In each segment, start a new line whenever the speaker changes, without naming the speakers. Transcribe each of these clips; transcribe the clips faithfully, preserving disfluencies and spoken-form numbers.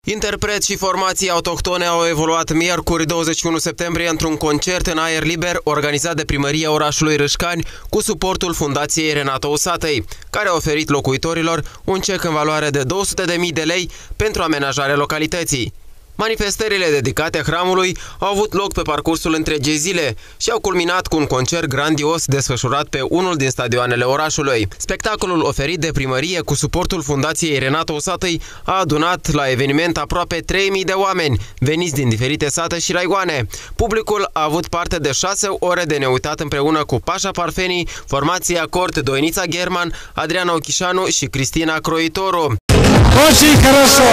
Interpreți și formații autohtone au evoluat miercuri douăzeci și unu septembrie într-un concert în aer liber organizat de primăria orașului Râșcani cu suportul Fundației Renato Usatăi, care a oferit locuitorilor un cec în valoare de două sute de mii de lei pentru amenajarea localității. Manifestările dedicate hramului au avut loc pe parcursul întregii zile și au culminat cu un concert grandios desfășurat pe unul din stadioanele orașului. Spectacolul oferit de primărie cu suportul Fundației Renato Usatăi a adunat la eveniment aproape trei mii de oameni, veniți din diferite sate și raioane. Publicul a avut parte de șase ore de neuitat împreună cu Pașa Parfenii, formația Cort Doinița German, Adriana Ochișanu și Cristina Croitoru.
Очень хорошо.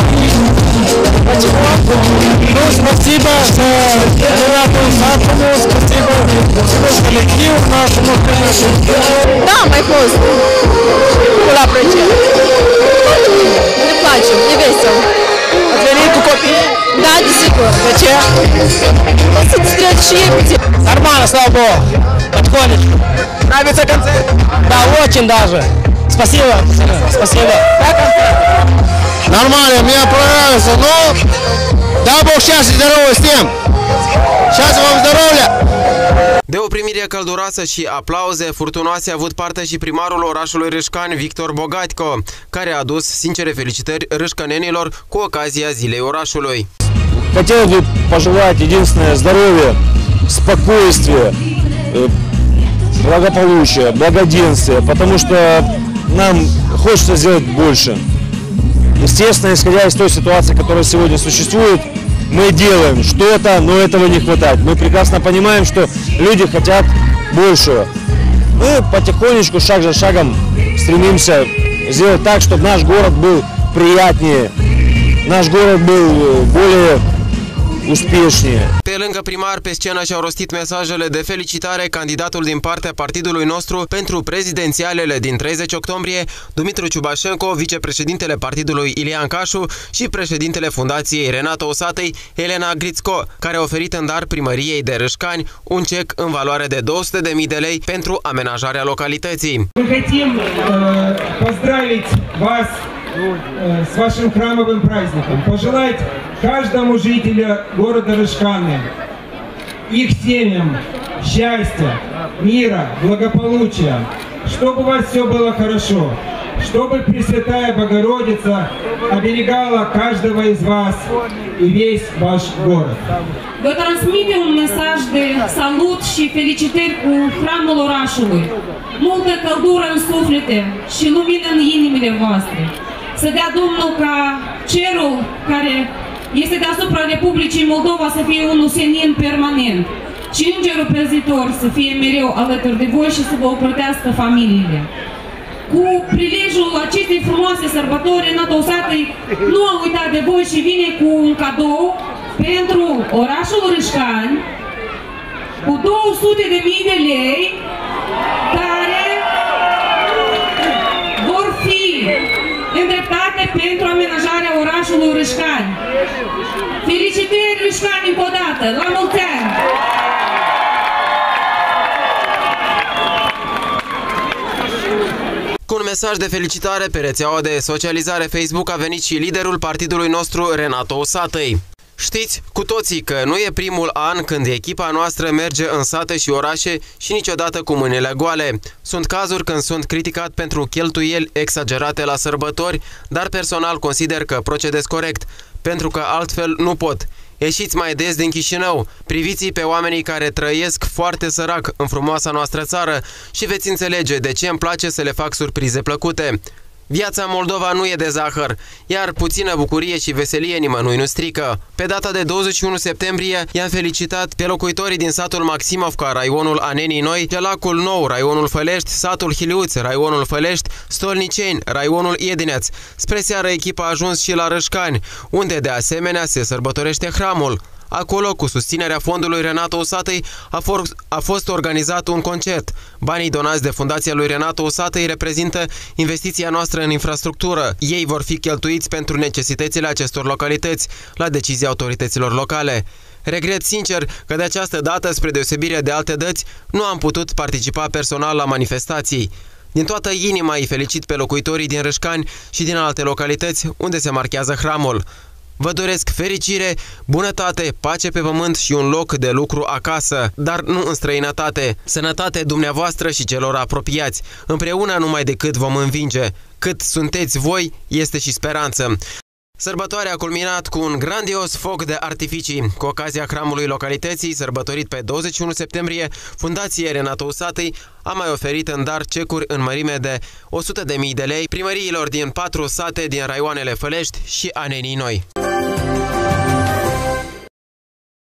Ну, спасибо Ренату Усатому, спасибо коллективу нашему.
Да, mai fost. Îl apreciem. Ne place, e vesel.
Ați venit cu copii?
Da, desigur.
De ce?
Să treci și ei puțin.
Нормально, слава Богу. Потихонечку. Нравится концерт? Да, очень даже. Спасибо. Спасибо. Как концерт? Нормально, мне понравился, но дай Бог счастья и здоровья всем! Счастья вам, здоровья!
De o primire călduroasă și aplauze furtunoase a avut parte și primarul orașului Râșcani, Victor Bogatco, care a adus sincere felicitări râșcanenilor cu ocazia Zilei orașului.
Хотел бы пожелать единственное здоровье, спокойствие, благополучие, благоденствие, потому что нам хочется сделать больше. Естественно, исходя из той ситуации, которая сегодня существует, мы делаем что-то, но этого не хватает. Мы прекрасно понимаем, что люди хотят большего. Мы потихонечку, шаг за шагом стремимся сделать так, чтобы наш город был приятнее, наш город был более uspieșnie.
Pe lângă primar, pe scenă și-au rostit mesajele de felicitare candidatul din partea partidului nostru pentru prezidențialele din treizeci octombrie, Dumitru Ciubașenko, vicepreședintele partidului Ilian Cașu și președintele Fundației Renato Usatăi, Elena Grițco, care a oferit în dar primăriei de Râșcani un cec în valoare de două sute de mii de lei pentru amenajarea localității.
С вашим храмовым праздником, пожелать каждому жителю города Рыжканы, их семьям счастья, мира, благополучия, чтобы у вас все было хорошо, чтобы Пресвятая Богородица оберегала каждого из вас и весь ваш город.
Vă transmite un mesaj de salut și felicitări cu hramul orașului. Multă căldură în suflete și lumină în inimile voastre. Să dea Domnul ca cerul care este deasupra Republicii Moldova să fie unul senin permanent și îngerul păzitor să fie mereu alături de voi și să vă ocrotească familiile. Cu prilejul acestei frumoase sărbători, Renato Usatăi nu a uitat de voi și vine cu un cadou pentru orașul Râșcani cu două sute de mii de lei care vor fi îndreptate pentru amenajarea orașului Râșcani. Felicitări Râșcani încă o dată, la mulți ani!
Cu un mesaj de felicitare pe rețeaua de socializare Facebook a venit și liderul partidului nostru, Renato Usatăi. Știți cu toții că nu e primul an când echipa noastră merge în sate și orașe și niciodată cu mâinile goale. Sunt cazuri când sunt criticat pentru cheltuieli exagerate la sărbători, dar personal consider că procedez corect, pentru că altfel nu pot. Ieșiți mai des din Chișinău, priviți pe oamenii care trăiesc foarte sărac în frumoasa noastră țară și veți înțelege de ce îmi place să le fac surprize plăcute. Viața în Moldova nu e de zahăr, iar puțină bucurie și veselie nimănui nu strică. Pe data de douăzeci și unu septembrie i-am felicitat pe locuitorii din satul Maximovca, raionul Anenii Noi, Gelacul Nou, raionul Fălești, satul Hiliuț, raionul Fălești, Stolniceni, raionul Iedineț. Spre seară echipa a ajuns și la Râșcani, unde de asemenea se sărbătorește hramul. Acolo, cu susținerea fondului Renato Usatăi, a, a fost organizat un concert. Banii donați de Fundația lui Renato Usatăi reprezintă investiția noastră în infrastructură. Ei vor fi cheltuiți pentru necesitățile acestor localități, la decizia autorităților locale. Regret sincer că de această dată, spre deosebire de alte dăți, nu am putut participa personal la manifestații. Din toată inima îi felicit pe locuitorii din Râșcani și din alte localități unde se marchează hramul. Vă doresc fericire, bunătate, pace pe pământ și un loc de lucru acasă, dar nu în străinătate. Sănătate dumneavoastră și celor apropiați. Împreună numai decât vom învinge. Cât sunteți voi, este și speranță. Sărbătoarea a culminat cu un grandios foc de artificii. Cu ocazia hramului localității, sărbătorit pe douăzeci și unu septembrie, Fundație Renato Usatăi a mai oferit în dar cecuri în mărime de o sută de mii de lei primăriilor din patru sate din raioanele Fălești și Anenii Noi.